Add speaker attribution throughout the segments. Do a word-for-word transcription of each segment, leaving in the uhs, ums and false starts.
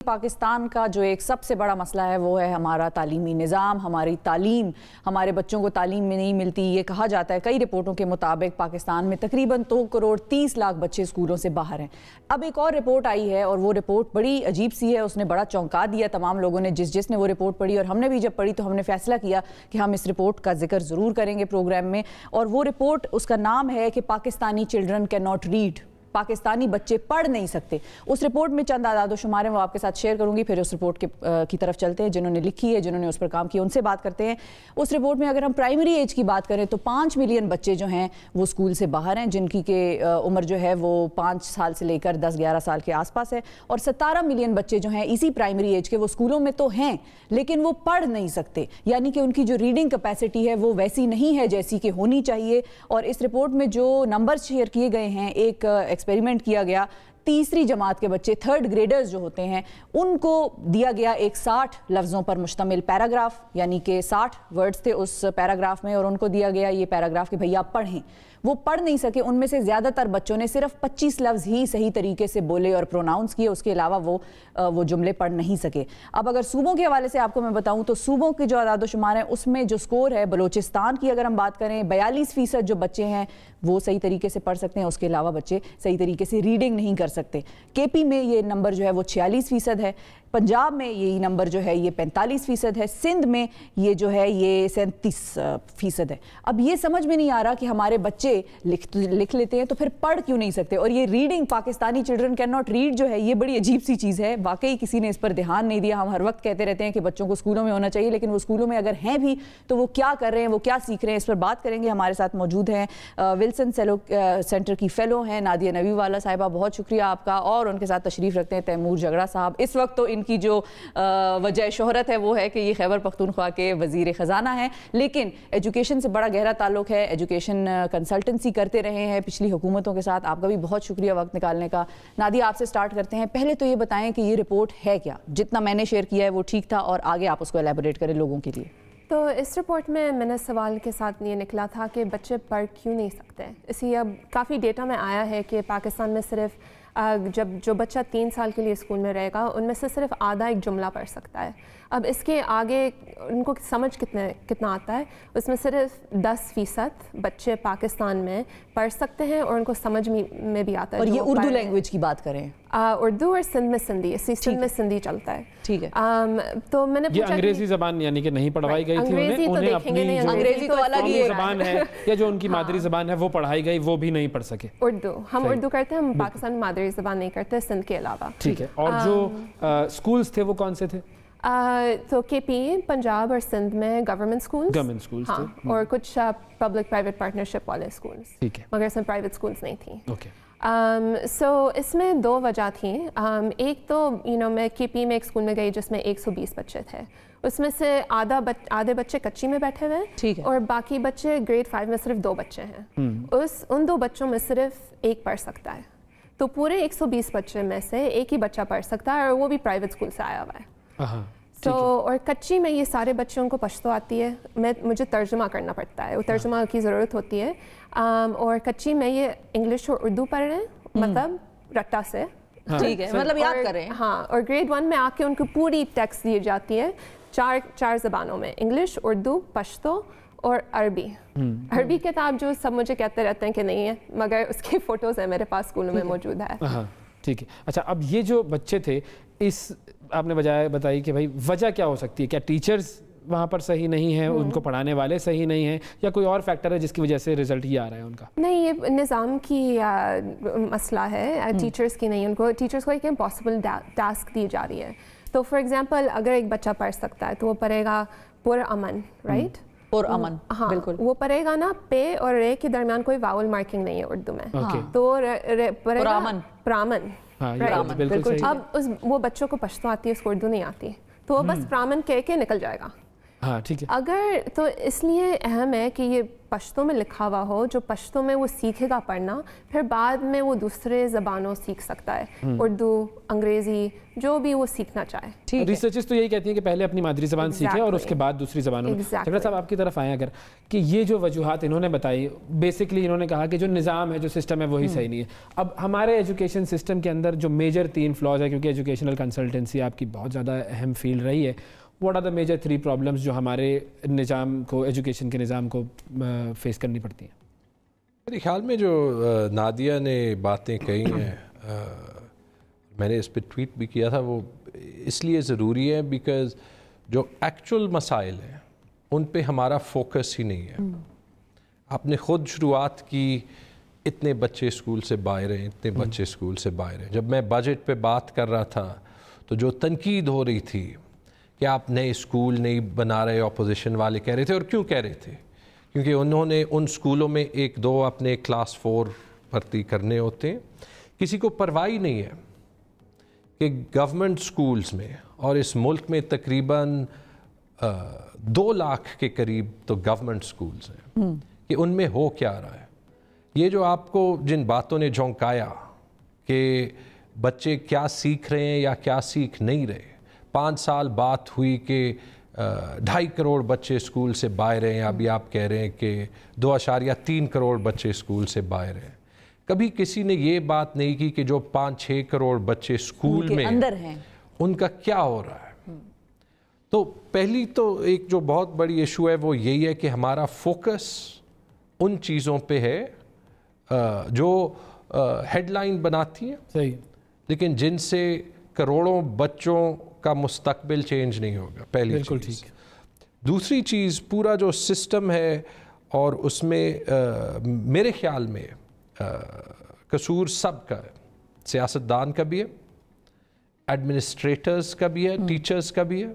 Speaker 1: پاکستان کا جو ایک سب سے بڑا مسئلہ ہے وہ ہے ہمارا تعلیمی نظام، ہماری تعلیم، ہمارے بچوں کو تعلیم میں نہیں ملتی. یہ کہا جاتا ہے کئی رپورٹوں کے مطابق پاکستان میں تقریباً دو کروڑ تیس لاکھ بچے اسکولوں سے باہر ہیں. اب ایک اور رپورٹ آئی ہے اور وہ رپورٹ بڑی عجیب سی ہے، اس نے بڑا چونکا دیا تمام لوگوں نے جس جس نے وہ رپورٹ پڑھی، اور ہم نے بھی جب پڑھی تو ہم نے فیصلہ کیا کہ ہم اس رپورٹ کا ذکر ضرور کریں گے پروگرام میں. اور وہ رپورٹ، اس کا نام ہے کہ Pakistani children can not read, Pakistani بچے پڑھ نہیں سکتے. اس رپورٹ میں چند اعداد و شمار ہیں، وہ آپ کے ساتھ شیئر کروں گی، پھر اس رپورٹ کے کی طرف چلتے ہیں. جنہوں نے لکھی ہے، جنہوں نے اس پر کام کیا، ان سے بات کرتے ہیں. اس رپورٹ میں اگر ہم پرائمری ایج کی بات کریں تو پانچ ملین بچے جو ہیں وہ اسکول سے باہر ہیں، جن کی کہ عمر جو ہے وہ پانچ سال سے لے کر دس گیارہ سال کے آس پاس ہے. اور ستارہ ملین بچے جو ہیں اسی پرائمری ایج کے، وہ اسکولوں میں تو ہیں لیکن وہ پڑھ نہیں سکتے، یعنی کہ ان کی جو ریڈنگ کیپیسٹی ہے وہ ویسی نہیں ہے جیسی کہ ہونی چاہیے. اور اس رپورٹ میں جو نمبر شیئر کیے گئے ہیں، ایک ایکسپیریمنٹ کیا گیا، تیسری جماعت کے بچے، تھرڈ گریڈرز جو ہوتے ہیں، ان کو دیا گیا ایک ساٹھ لفظوں پر مشتمل پیراگراف، یعنی کہ ساٹھ ورڈز تھے اس پیراگراف میں، اور ان کو دیا گیا یہ پیراگراف کہ بھئی آپ پڑھیں. وہ پڑھ نہیں سکے. ان میں سے زیادہ تر بچوں نے صرف پچیس لفظ ہی صحیح طریقے سے بولے اور پروناؤنس کیے، اس کے علاوہ وہ وہ جملے پڑھ نہیں سکے. اب اگر صوبوں کے حوالے سے آپ کو میں بتاؤں تو صوبوں کے جو اعداد و شمار ہیں اس میں جو سکور ہے، بلوچستان کی اگر ہم بات کریں، بیالیس فیصد جو بچے ہیں وہ صحیح طریقے سے پڑھ سکتے ہیں، اس کے علاوہ بچے صحیح طریقے سے ریڈنگ نہیں کر سکتے. کے پی میں یہ نمبر جو ہے وہ چھیالیس فیصد ہے، پنجاب میں یہی نمبر جو ہے یہ پینتالیس فیصد ہے، سندھ میں یہ جو ہے یہ سینتیس فیصد ہے. اب یہ سمجھ میں نہیں آ رہا کہ ہمارے بچے لکھ لکھ لیتے ہیں تو پھر پڑھ کیوں نہیں سکتے. اور یہ reading, Pakistani children can not read جو ہے، یہ بڑی عجیب سی چیز ہے. واقعی کسی نے اس پر دھیان نہیں دیا. ہم ہر وقت کہتے رہتے ہیں کہ بچوں کو اسکولوں میں ہونا چاہیے، لیکن وہ اسکولوں میں اگر ہیں بھی تو وہ کیا کر رہے ہیں، وہ کیا سیکھ رہے ہیں، اس پر بات کریں گے. ہمارے ساتھ موجود ہیں ولسن سیلو سینٹر کی فیلو ہیں نادیہ نبی والا صاحبہ، بہت شکریہ آپ کا. اور ان کے ساتھ تشریف رکھتے ہیں تیمور جھگڑا صاحب. اس وقت تو ان کی جو وجہ شہرت ہے وہ ہے کہ یہ خیبر پختونخوا کے وزیر خزانہ ہیں، لیکن ایجوکیشن سے بڑا گہرا تعلق ہے. ایجوکیشن کنسلٹنسی کرتے رہے ہیں پچھلی حکومتوں کے ساتھ. آپ کا بھی بہت شکریہ وقت نکالنے کا. نادیہ آپ سے سٹارٹ کرتے ہیں. پہلے تو یہ بتائیں کہ یہ رپورٹ ہے کیا؟ جتنا میں نے شیئر کیا ہے وہ ٹھیک تھا، اور آگے آپ اس کو ایلیبوریٹ کریں لوگوں کے لیے.
Speaker 2: تو اس رپورٹ میں میں نے سوال کے ساتھ یہ نکلا تھا کہ بچے پڑھ کیوں نہیں سکتے. اسی اب کافی ڈیٹا میں آیا ہے کہ پاکستان میں صرف جب جو بچہ تین سال کے لیے اسکول میں رہے گا ان میں سے صرف آدھا ایک جملہ پڑھ سکتا ہے. اب اس کے آگے ان کو سمجھ کتنے کتنا آتا ہے، اس میں صرف دس فیصد بچے پاکستان میں پڑھ سکتے ہیں اور ان کو سمجھ میں بھی آتا ہے.
Speaker 1: اور یہ اردو لینگویج کی بات کریں،
Speaker 2: اردو اور سندھ میں سندھی، اسی سندھ میں سندھی چلتا ہے.
Speaker 1: ٹھیک ہے.
Speaker 2: تو میں نے
Speaker 3: یہ انگریزی زبان یعنی کہ نہیں پڑھائی گئی تھی
Speaker 2: انگریزی تو دیکھیں گے نہیں،
Speaker 1: انگریزی تو الگ ہی
Speaker 3: زبان ہے یا جو ان کی مادری زبان ہے وہ پڑھائی گئی، وہ بھی نہیں پڑھ سکے.
Speaker 2: اردو ہم اردو کرتے ہیں، ہم پاکستان میں مادری زبان نہیں کرتے سندھ کے علاوہ.
Speaker 3: ٹھیک ہے. اور جو اسکولز تھے وہ کون سے تھے؟
Speaker 2: تو کے پی، پنجاب اور سندھ میں گورنمنٹ اسکولز
Speaker 3: گورنمنٹ اسکولز تھے،
Speaker 2: اور کچھ پبلک پرائیویٹ پارٹنرشپ والے اسکولز.
Speaker 3: ٹھیک ہے.
Speaker 2: مگر اس میں پرائیویٹ اسکولز نہیں تھیں.
Speaker 3: اوکے.
Speaker 2: سو اس میں دو وجہ تھیں. ایک تو یو نو میں کے پی میں ایک اسکول میں گئی جس میں ایک سو بیس بچے تھے، اس میں سے آدھا آدھے بچے کچی میں بیٹھے ہوئے ہیں اور باقی بچے گریڈ فائیو میں صرف دو بچے ہیں. اس ان دو بچوں میں صرف ایک پڑھ سکتا ہے. تو پورے ایک سو بیس بچے میں سے ایک ہی بچہ پڑھ سکتا ہے، اور وہ بھی پرائیویٹ اسکول سے آیا ہوا ہے. تو اور کچی میں یہ سارے بچوں کو پشتو آتی ہے، میں مجھے ترجمہ کرنا پڑتا ہے، وہ ترجمہ کی ضرورت ہوتی ہے. اور کچی میں یہ انگلش اور اردو پڑھ رہے ہیں، مطلب رٹا سے.
Speaker 1: ٹھیک ہے، مطلب یاد کر رہے ہیں.
Speaker 2: ہاں. اور گریڈ ون میں آ کے ان کو پوری ٹیکسٹ دی جاتی ہے چار چار زبانوں میں، انگلش، اردو، پشتو اور عربی. عربی کتاب جو سب مجھے کہتے رہتے ہیں کہ نہیں ہے، مگر اس کی فوٹوز ہیں میرے پاس اسکولوں میں موجود ہے.
Speaker 3: ٹھیک ہے. اچھا، اب یہ جو بچے تھے، اس آپ نے بجائے بتائی کہ بھائی وجہ کیا ہو سکتی ہے؟ کیا ٹیچرز وہاں پر صحیح نہیں ہیں، ان کو پڑھانے والے صحیح نہیں ہیں، یا کوئی اور فیکٹر ہے جس کی وجہ سے رزلٹ یہ آ رہا ہے ان کا؟
Speaker 2: نہیں، یہ نظام کی مسئلہ ہے، ٹیچرز کی نہیں. ان کو ٹیچرز کو ایک امپاسبل ٹاسک دی جا رہی ہے. تو فار ایگزامپل اگر ایک بچہ پڑھ سکتا ہے تو وہ پڑھے گا پر امن، رائٹ؟
Speaker 1: پر امن،
Speaker 2: ہاں بالکل. وہ پڑھے گا نا پے اور رے کے درمیان کوئی واول مارکنگ نہیں ہے اردو میں، تو پڑھے گا پرامن. بالکل. اب اس وہ بچوں کو پشتو آتی ہے، اس کو اردو نہیں آتی، تو وہ بس پرامن کہہ کے نکل جائے گا.
Speaker 3: ہاں ٹھیک ہے.
Speaker 2: اگر تو اس لیے اہم ہے کہ یہ پشتو میں لکھا ہوا ہو, جو پشتو میں وہ سیکھے گا پڑھنا, پھر بعد میں وہ دوسرے زبانوں سیکھ سکتا ہے, اردو, انگریزی, جو بھی وہ سیکھنا چاہے.
Speaker 3: ریسرچز تو یہی کہتی ہیں کہ پہلے اپنی مادری زبان سیکھیں اور اس کے بعد دوسری زبانوں میں. جھگڑا صاحب آپ کی طرف آئیں اگر, کہ یہ جو وجوہات انہوں نے بتائی, بیسکلی انہوں نے کہا کہ جو نظام ہے, جو سسٹم ہے, وہی صحیح نہیں ہے. اب ہمارے ایجوکیشن سسٹم کے اندر جو میجر تین فلاز ہے, کیونکہ ایجوکیشنل کنسلٹنسی آپ کی بہت زیادہ اہم فیلڈ رہی ہے, what are the major three problems جو ہمارے نظام کو, ایجوکیشن کے نظام کو فیس کرنی پڑتی ہیں؟
Speaker 4: میرے خیال میں جو نادیہ نے باتیں کہی ہیں, میں نے اس پہ ٹویٹ بھی کیا تھا, وہ اس لیے ضروری ہے بیکاز جو ایکچوئل مسائل ہیں ان پہ ہمارا فوکس ہی نہیں ہے. آپ نے خود شروعات کی, اتنے بچے اسکول سے باہر ہیں, اتنے بچے اسکول سے باہر ہیں. جب میں بجٹ پہ بات کر رہا تھا تو جو تنقید ہو رہی تھی کہ آپ نئے اسکول نہیں بنا رہے, اپوزیشن والے کہہ رہے تھے, اور کیوں کہہ رہے تھے, کیونکہ انہوں نے ان اسکولوں میں ایک دو اپنے کلاس فور بھرتی کرنے ہوتے ہیں. کسی کو پرواہ نہیں ہے کہ گورنمنٹ اسکولز میں, اور اس ملک میں تقریباً دو لاکھ کے قریب تو گورنمنٹ اسکولز ہیں, کہ ان میں ہو کیا رہا ہے. یہ جو آپ کو جن باتوں نے جھونکایا کہ بچے کیا سیکھ رہے ہیں یا کیا سیکھ نہیں رہے, پانچ سال بات ہوئی کہ ڈھائی کروڑ بچے اسکول سے باہر ہیں, ابھی آپ کہہ رہے ہیں کہ دو اشاریہ تین کروڑ بچے اسکول سے باہر ہیں. کبھی کسی نے یہ بات نہیں کی کہ جو پانچ چھ کروڑ بچے اسکول میں
Speaker 1: اندر ہیں
Speaker 4: ان کا کیا ہو رہا ہے. تو پہلی تو ایک جو بہت بڑی ایشو ہے وہ یہی ہے کہ ہمارا فوکس ان چیزوں پہ ہے جو ہیڈ لائن بناتی ہیں,
Speaker 3: صحیح,
Speaker 4: لیکن جن سے کروڑوں بچوں کا مستقبل چینج نہیں ہوگا. پہلی
Speaker 3: بالکل
Speaker 4: چیز.
Speaker 3: ٹھیک.
Speaker 4: دوسری چیز, پورا جو سسٹم ہے, اور اس میں میرے خیال میں قصور سب کا ہے, سیاستدان کا بھی ہے, ایڈمنسٹریٹرز کا بھی ہے, ٹیچرز کا بھی ہے,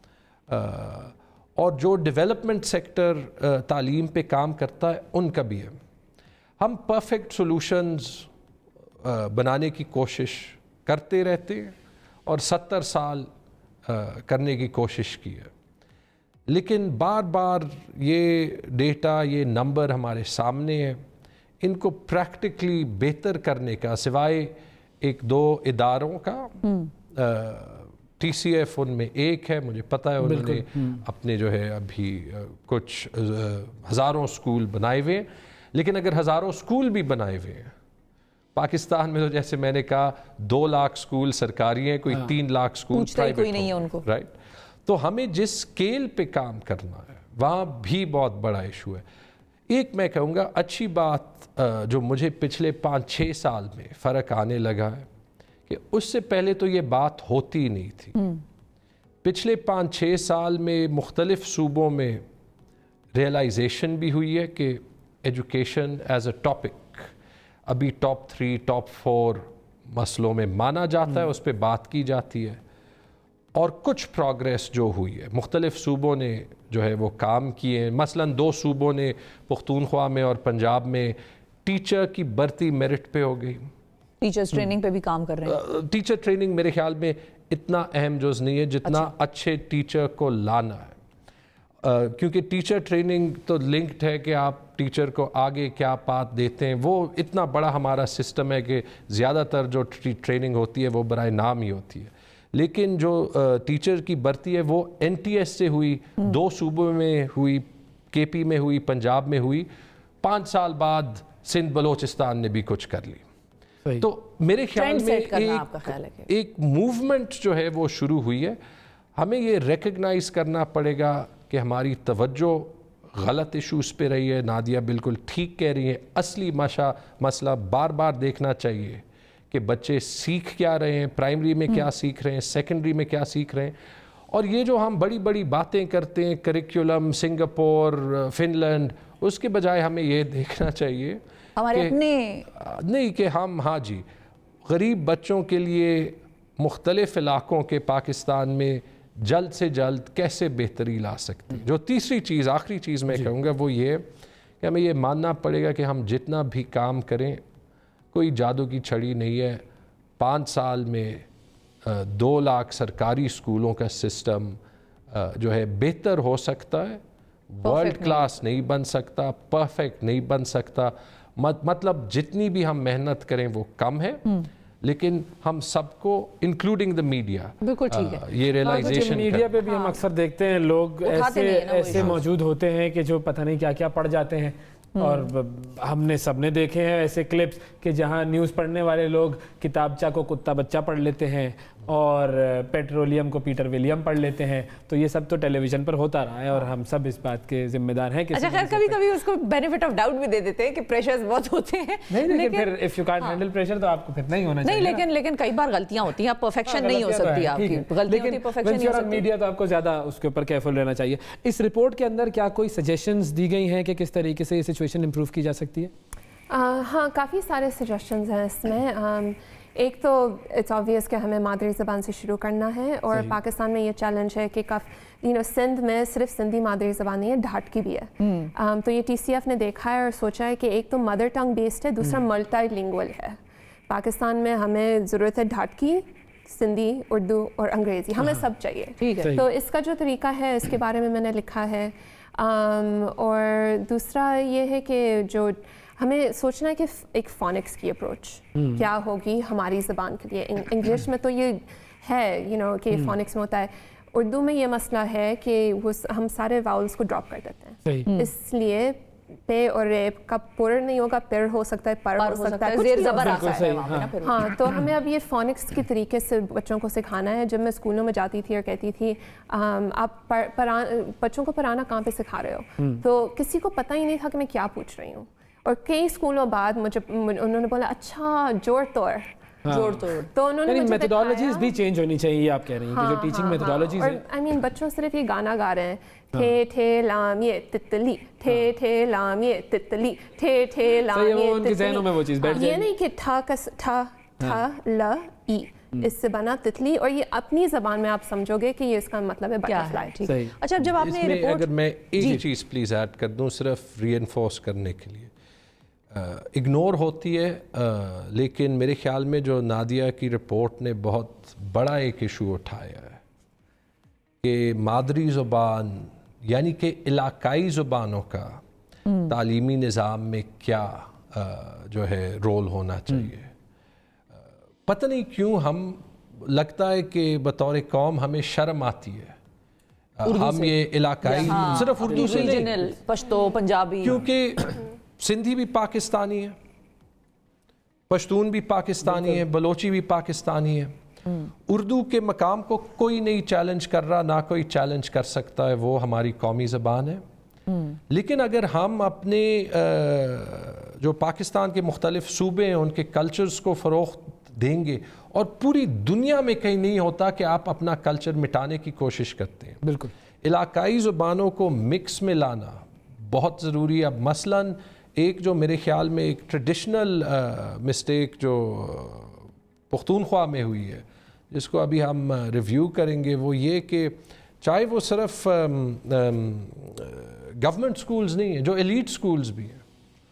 Speaker 4: اور جو ڈیولپمنٹ سیکٹر تعلیم پہ کام کرتا ہے ان کا بھی ہے. ہم پرفیکٹ سولوشنز بنانے کی کوشش کرتے رہتے ہیں, اور ستر سال کرنے کی کوشش کی ہے, لیکن بار بار یہ ڈیٹا, یہ نمبر ہمارے سامنے ہیں. ان کو پریکٹیکلی بہتر کرنے کا, سوائے ایک دو اداروں کا, ٹی سی ایف ان میں ایک ہے, مجھے پتہ ہے انہوں نے اپنے جو ہے ابھی کچھ ہزاروں اسکول بنائے ہوئے ہیں, لیکن اگر ہزاروں اسکول بھی بنائے ہوئے ہیں, پاکستان میں تو جیسے میں نے کہا دو لاکھ اسکول سرکاری ہیں, کوئی تین لاکھ اسکول
Speaker 1: کوئی نہیں ہے ان کو,
Speaker 4: رائٹ. تو ہمیں جس اسکیل پہ کام کرنا ہے وہاں بھی بہت بڑا ایشو ہے. ایک میں کہوں گا اچھی بات جو مجھے پچھلے پانچ چھ سال میں فرق آنے لگا ہے, کہ اس سے پہلے تو یہ بات ہوتی نہیں تھی. پچھلے پانچ چھ سال میں مختلف صوبوں میں ریئلائزیشن بھی ہوئی ہے کہ ایجوکیشن ایز اے ٹاپک ابھی ٹاپ تھری ٹاپ فور مسئلوں میں مانا جاتا ہے, اس پہ بات کی جاتی ہے. اور کچھ پروگریس جو ہوئی ہے, مختلف صوبوں نے جو ہے وہ کام کیے ہیں. مثلاً دو صوبوں نے, پختونخوا میں اور پنجاب میں, ٹیچر کی بھرتی میرٹ پہ ہو گئی.
Speaker 1: ٹیچرز ٹریننگ پہ بھی کام کر رہے ہیں.
Speaker 4: ٹیچر ٹریننگ میرے خیال میں اتنا اہم جز نہیں ہے جتنا اچھے ٹیچر کو لانا ہے, کیونکہ ٹیچر ٹریننگ تو لنکڈ ہے کہ آپ ٹیچر کو آگے کیا پاتھ دیتے ہیں. وہ اتنا بڑا ہمارا سسٹم ہے کہ زیادہ تر جو ٹریننگ ہوتی ہے وہ برائے نام ہی ہوتی ہے. لیکن جو ٹیچر کی بھرتی ہے وہ این ٹی ایس سے ہوئی, دو صوبوں میں ہوئی, کے پی میں ہوئی, پنجاب میں ہوئی. پانچ سال بعد سندھ بلوچستان نے بھی کچھ کر لی. تو میرے خیال میں ایک ایک موومنٹ جو ہے وہ شروع ہوئی ہے. ہمیں یہ ریکگنائز کرنا پڑے گا کہ ہماری توجہ غلط ایشوز پہ رہی ہے. نادیہ بالکل ٹھیک کہہ رہی ہیں, اصلی مشا مسئلہ بار بار دیکھنا چاہیے کہ بچے سیکھ کیا رہے ہیں, پرائمری میں کیا سیکھ رہے ہیں, سیکنڈری میں کیا سیکھ رہے ہیں. اور یہ جو ہم بڑی بڑی باتیں کرتے ہیں, کریکولم سنگاپور, فن لینڈ, اس کے بجائے ہمیں یہ دیکھنا چاہیے
Speaker 1: ہمارے اپنے
Speaker 4: نہیں کہ ہم ہاں جی غریب بچوں کے لیے مختلف علاقوں کے پاکستان میں جلد سے جلد کیسے بہتری لا سکتے ہیں. جو تیسری چیز, آخری چیز میں کہوں گا وہ یہ کہ ہمیں یہ ماننا پڑے گا کہ ہم جتنا بھی کام کریں کوئی جادو کی چھڑی نہیں ہے. پانچ سال میں دو لاکھ سرکاری اسکولوں کا سسٹم जो है बेहतर हो सकता है, वर्ल्ड क्लास नहीं बन सकता, परफेक्ट नहीं बन सकता। मत, मतलब जितनी भी हम मेहनत करें वो कम है, लेकिन हम सबको इंक्लूडिंग द मीडिया
Speaker 1: बिल्कुल ठीक है
Speaker 4: ये रियलाइजेशन।
Speaker 3: मीडिया पे भी हम अक्सर देखते हैं लोग ऐसे ऐसे मौजूद होते हैं कि जो पता नहीं क्या क्या पढ़ जाते हैं, और हमने सबने देखे हैं ऐसे क्लिप्स कि जहां न्यूज़ पढ़ने वाले लोग किताबचा को कुत्ता बच्चा पढ़ लेते हैं और पेट्रोलियम को पीटर विलियम पढ़ लेते हैं। तो ये सब तो टेलीविजन पर होता रहा है और हम सब इस बात के जिम्मेदार हैं।
Speaker 1: अच्छा खैर कभी कभी उसको बेनिफिट ऑफ डाउट भी दे देते हैं कि प्रेशर्स बहुत होते हैं,
Speaker 3: नहीं लेकिन, लेकिन फिर if you can't handle pressure तो आपको फिर नहीं होना चाहिए।
Speaker 1: नहीं लेकिन लेकिन कई बार गलतियां होती हैं, परफेक्शन नहीं हो सकती आपकी, गलतियां होती, परफेक्शन नहीं हो सकती।
Speaker 3: मीडिया तो आपको ज्यादा उसके ऊपर केयरफुल रहना चाहिए। इस रिपोर्ट के अंदर क्या कोई सजेशंस दी गई हैं कि किस तरीके से ये सिचुएशन इंप्रूव की जा सकती है?
Speaker 2: हाँ, काफ़ी सारे सजेशंस हैं इसमें। एक तो इट्स ऑब्वियस कि हमें मादरी ज़बान से शुरू करना है, और पाकिस्तान में ये चैलेंज है कि काफ़ यू नो सिंध में सिर्फ सिंधी मादरी ज़बान नहीं है, ढाट की भी है। um, तो ये टी सी एफ ने देखा है और सोचा है कि एक तो मदर टंग बेस्ड है, दूसरा मल्टीलिंगुअल है। पाकिस्तान में हमें ज़रूरत है ढाट की, सिंधी, उर्दू और अंग्रेज़ी, हमें सब चाहिए।
Speaker 1: ठीक है,
Speaker 2: तो इसका जो तरीका है इसके बारे में मैंने लिखा है। um, और दूसरा ये है कि जो हमें सोचना है कि एक फोनिक्स की अप्रोच क्या होगी हमारी ज़बान के लिए। इंग्लिश में तो ये है यू नो कि फोनिक्स में होता है, उर्दू में ये मसला है कि वो हम सारे वाउल्स को ड्रॉप कर देते हैं, इसलिए पे और रे का पुर नहीं होगा, पिर हो सकता है, पर हो सकता है,
Speaker 1: ज़ेर ज़बर आता है वहाँ पे ना फिर।
Speaker 2: हाँ, तो हमें अब ये फोनिक्स के तरीके से बच्चों को सिखाना है। जब मैं स्कूलों में जाती थी और कहती थी आप बच्चों को पढ़ाना कहाँ पे सिखा रहे हो, तो किसी को पता ही नहीं था कि मैं क्या पूछ रही हूँ। और कई स्कूलों बाद मुझे उन्होंने बोला अच्छा जोड़ तोड़
Speaker 1: जोड़ तोड़,
Speaker 2: तो उन्होंने मुझे
Speaker 3: मेथोडोलॉजीज भी चेंज होनी चाहिए, आप कह रही हैं कि जो टीचिंग मेथोडोलॉजीज है।
Speaker 2: आई मीन बच्चों सिर्फ ये गाना गा रहे हैं, ठे ठे लाम ये तितली, ठे ठे लाम ये तितली, ठे ठे लाम ये तितली, ये नहीं कि ठा कस ठा ठा ल ई इससे बना तितली, और ये अपनी जबान में आप समझोगे कि ये इसका मतलब है बटरफ्लाई। ठीक है।
Speaker 1: अच्छा जब आपने रिपोर्ट,
Speaker 4: अगर मैं एक चीज़ प्लीज़ ऐड कर दूं सिर्फ रीइंफोर्स करने के लिए, इग्नोर uh, होती है uh, लेकिन मेरे ख्याल में जो नादिया की रिपोर्ट ने बहुत बड़ा एक इशू उठाया है कि मादरी ज़ुबान यानी कि इलाकाई ज़ुबानों का तालीमी निज़ाम में क्या uh, जो है रोल होना चाहिए। uh, पता नहीं क्यों हम लगता है कि बतौर कौम हमें शर्म आती है uh, हम ये इलाकाई
Speaker 1: हाँ,
Speaker 4: सिर्फ उर्दू से नहीं,
Speaker 1: पश्तो पंजाबी,
Speaker 4: क्योंकि सिंधी भी पाकिस्तानी है, पश्तून भी पाकिस्तानी है, बलोची भी पाकिस्तानी है। उर्दू के मकाम को कोई नहीं चैलेंज कर रहा, ना कोई चैलेंज कर सकता है, वो हमारी कौमी ज़बान है। लेकिन अगर हम अपने जो पाकिस्तान के मुख्तलिफ सूबे हैं उनके कल्चर्स को फ़रोग़ देंगे, और पूरी दुनिया में कहीं नहीं होता कि आप अपना कल्चर मिटाने की कोशिश करते हैं।
Speaker 3: बिल्कुल,
Speaker 4: इलाकाई ज़ुबानों को मिक्स में लाना बहुत ज़रूरी है। अब मसलन एक जो मेरे ख्याल में एक ट्रेडिशनल मिस्टेक जो पुख्तूनख्वा में हुई है, जिसको अभी हम रिव्यू करेंगे, वो ये कि चाहे वो सिर्फ गवर्नमेंट स्कूल्स नहीं है, जो एलीट स्कूल्स भी हैं,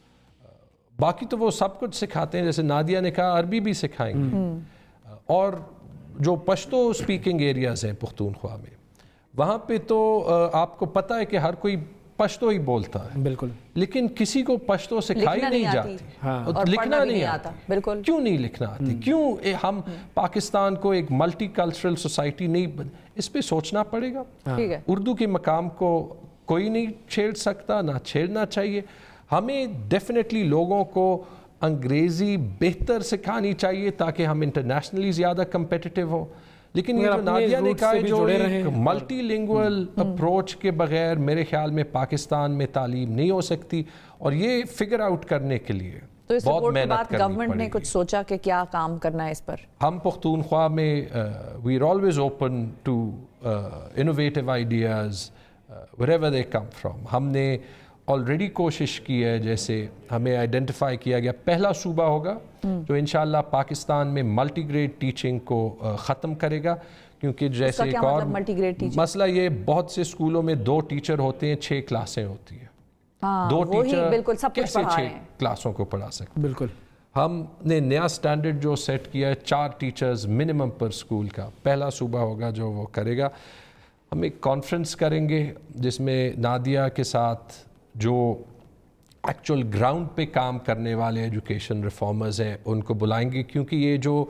Speaker 4: बाकी तो वो सब कुछ सिखाते हैं, जैसे नादिया ने कहा अरबी भी सिखाएंगे, और जो पश्तो स्पीकिंग एरियाज़ हैं पुख्तूनख्वा में, वहाँ पे तो आपको पता है कि हर कोई पश्तो ही बोलता है।
Speaker 3: बिल्कुल,
Speaker 4: लेकिन किसी को पश्तो सिखाई नहीं, नहीं जाती,
Speaker 1: हाँ,
Speaker 4: और लिखना नहीं, नहीं आता।
Speaker 1: बिल्कुल,
Speaker 4: क्यों नहीं लिखना आती? क्यों हम पाकिस्तान को एक मल्टी कल्चरल सोसाइटी नहीं बन, इस पे सोचना पड़ेगा।
Speaker 1: ठीक है,
Speaker 4: उर्दू के मकाम को कोई नहीं छेड़ सकता, ना छेड़ना चाहिए। हमें डेफिनेटली लोगों को अंग्रेज़ी बेहतर सिखानी चाहिए ताकि हम इंटरनेशनली ज़्यादा कम्पिटिटिव हो। लेकिन ये जो नादिया ने कहा जो एक मल्टीलिंगुअल अप्रोच के बगैर मेरे ख्याल में पाकिस्तान में तालीम नहीं हो सकती, और ये फिगर आउट करने के लिए
Speaker 1: तो इस
Speaker 4: बहुत मेहनत करनी
Speaker 1: गवर्नमेंट ने कुछ सोचा कि क्या काम करना है इस पर?
Speaker 4: हम पुख्तूनख्वा में we are always open to innovative ideas wherever they come from. हमने ऑलरेडी कोशिश की है, जैसे हमें आइडेंटिफाई किया गया पहला सूबा होगा जो इंशाल्लाह पाकिस्तान में मल्टीग्रेड टीचिंग को ख़त्म करेगा, क्योंकि जैसे एक और
Speaker 1: मतलब
Speaker 4: मसला ये बहुत से स्कूलों में दो टीचर होते हैं, छः क्लासें होती हैं।
Speaker 1: हाँ,
Speaker 4: दो टीचर
Speaker 1: बिल्कुल सब
Speaker 4: कैसे छः क्लासों को पढ़ा सकते?
Speaker 3: बिल्कुल,
Speaker 4: हमने नया स्टैंडर्ड जो सेट किया है, चार टीचर्स मिनिमम पर स्कूल का, पहला सूबा होगा जो वो करेगा। ہم ایک کانفرنس کریں گے جس میں نادیہ کے ساتھ جو ایکچوئل گراؤنڈ پہ کام کرنے والے ایجوکیشن ریفارمرز ہیں ان کو بلائیں گے، کیونکہ یہ جو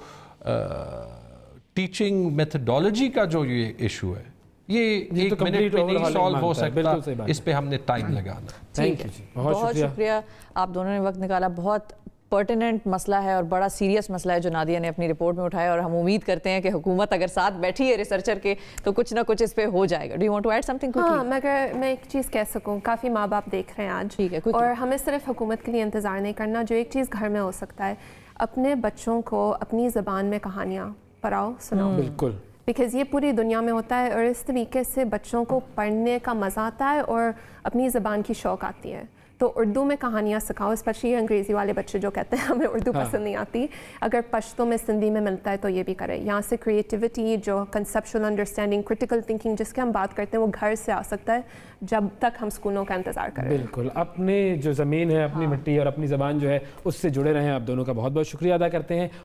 Speaker 4: ٹیچنگ میتھڈالوجی کا جو یہ ایشو ہے یہ ایک منٹ میں نہیں سالو ہو سکتا، اس پہ ہم نے ٹائم لگانا۔
Speaker 1: ٹھیک ہے، بہت شکریہ، آپ دونوں نے وقت نکالا، بہت پرٹیننٹ مسئلہ ہے اور بڑا سیریس مسئلہ ہے جو نادیہ نے اپنی رپورٹ میں اٹھایا، اور ہم امید کرتے ہیں کہ حکومت اگر ساتھ بیٹھی ہے ریسرچر کے تو کچھ نہ کچھ اس پہ ہو جائے گا۔ Do you want to add something?
Speaker 2: ہاں، مگر میں ایک چیز کہہ سکوں، کافی ماں باپ دیکھ رہے ہیں آج،
Speaker 1: ٹھیک ہے،
Speaker 2: اور ہمیں صرف حکومت کے لیے انتظار نہیں کرنا، جو ایک چیز گھر میں ہو سکتا ہے اپنے بچوں کو اپنی زبان میں کہانیاں پڑھاؤ، سناؤ،
Speaker 3: بالکل،
Speaker 2: بیکاز یہ پوری دنیا میں ہوتا ہے اور اس طریقے سے بچوں کو پڑھنے کا مزہ آتا ہے اور اپنی زبان کی شوق آتی ہے۔ تو اردو میں کہانیاں سکھاؤ، اسپیشلی انگریزی والے بچے جو کہتے ہیں ہمیں اردو پسند نہیں آتی، اگر پشتو میں سندھی میں ملتا ہے تو یہ بھی کرے۔ یہاں سے کریٹیوٹی، جو کنسیپشل انڈرسٹینڈنگ، کرٹیکل تھنکنگ جس کے ہم بات کرتے ہیں وہ گھر سے آ سکتا ہے جب تک ہم اسکولوں کا انتظار کریں۔
Speaker 3: بالکل، اپنے جو زمین ہے، اپنی مٹی اور اپنی زبان جو ہے اس سے جڑے رہیں۔ آپ دونوں کا بہت بہت شکریہ ادا کرتے ہیں۔